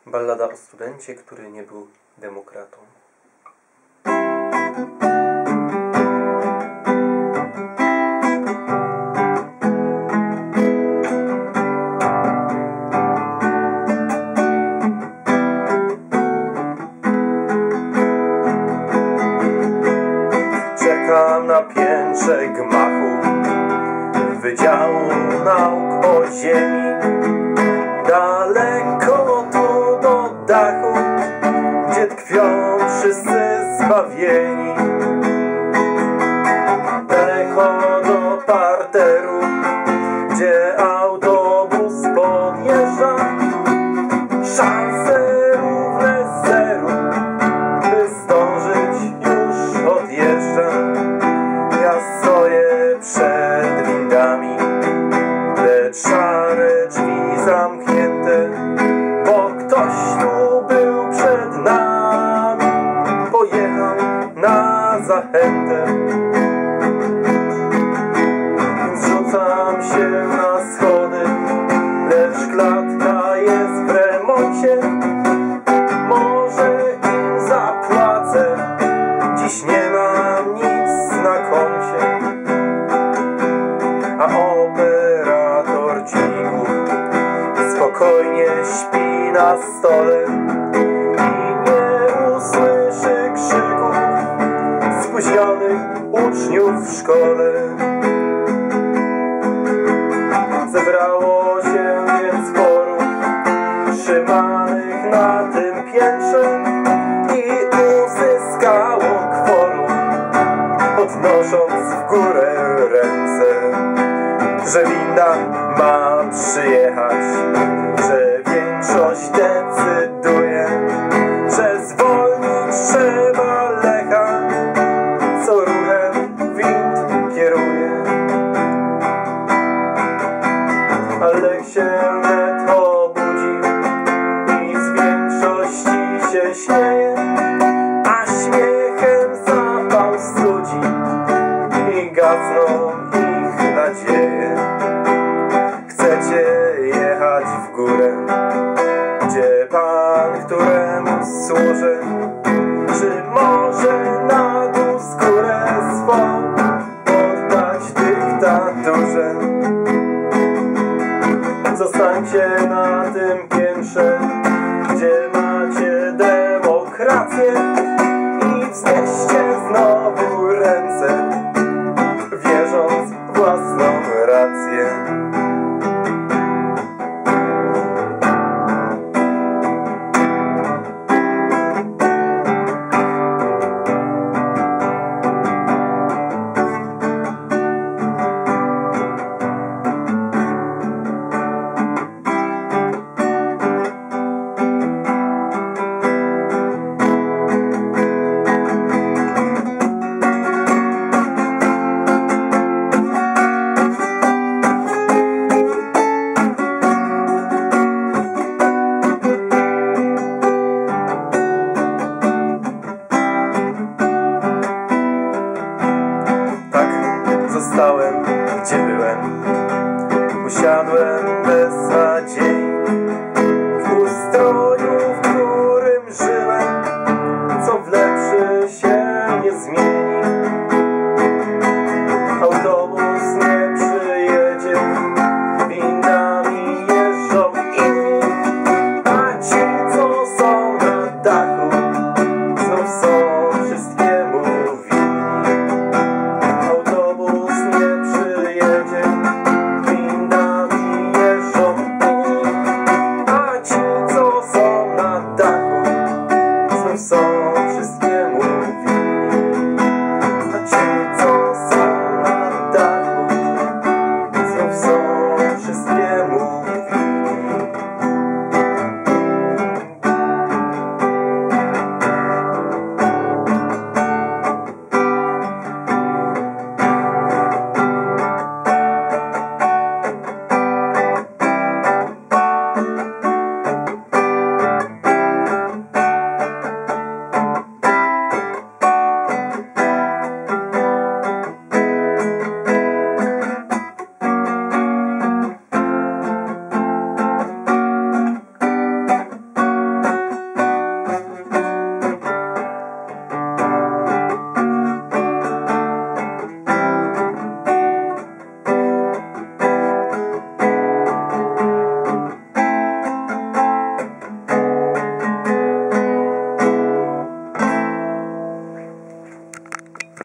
Ballada o studencie, który nie był demokratą. Czekam na piętrze gmachu Wydziału Nauk o Ziemi. Daleko tu do dachu, gdzie tkwią wszyscy zbawieni. Daleko do parteru, gdzie autobus podjeżdża. Szanse równe zeru, by zdążyć już odjeżdżam. Ja stoję przed windami, lecz szare drzwi zamknięte, bo ktoś tu był przed nami, pojechał na zachętę. Rzucam się na schody, lecz klatka jest w remoncie. Może im zapłacę, dziś nie mam nic na koncie. A operator dźwigów spokojnie śpi na stole i nie usłyszy krzyków spóźnionych uczniów w szkole. Zebrało się więc forum trzymanych na tym piętrze i uzyskało kworum, podnosząc w górę ręce, że winda ma przyjechać, że większość decyduje, że zwolnić trzeba Lecha, co ruchem wind kieruje. A Lech się wnet obudził i z większości się śmieje, a śmiechem zapał studzi i gasną ich nadzieje. Chcecie jechać w górę, gdzie Pan, któremu służę, czy może na dół skórę swą poddać dyktaturze? Zostańcie na tym piętrze, gdzie macie demokrację.